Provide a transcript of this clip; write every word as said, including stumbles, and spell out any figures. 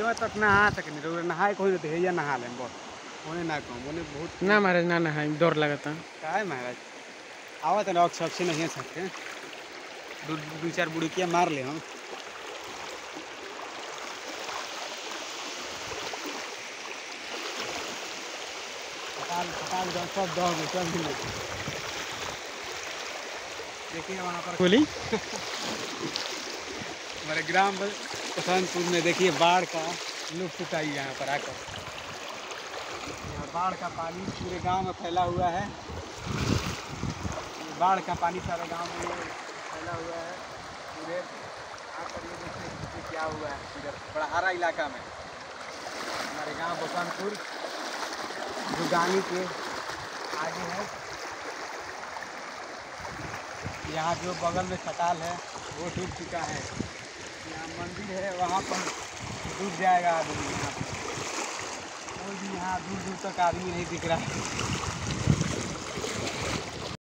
यहाँ तक नहा सकनी रउआ नहाए कोई न तो नहा लें बस ओने ना कहूँ ओने बहुत ना महाराज ना नहाई डर लगता। का है महाराज आवत ना अक्सर से नहीं सकते दो दो चार बुड़किया मार ले हम पताल पताल जब सब दह गए सब मिले देखिए वहाँ पर बोली हमारे ग्राम बसंतपुर में देखिए बाढ़ का लुत्फ उठाइए यहाँ पर आकर। यहाँ बाढ़ का पानी पूरे गांव में फैला हुआ है। बाढ़ का पानी सारे गांव में फैला हुआ है पूरे आकर ये देखिए क्या हुआ है इधर बड़हारा इलाका में हमारे गांव बसंतपुर जुगानी के आगे है। यहाँ जो बगल में खटाल है वो डूब चुका है। यहाँ मंदिर है वहाँ पर डूब जाएगा आदमी। यहाँ पर कोई भी यहाँ दूर दूर तक आदमी नहीं दिख रहा है।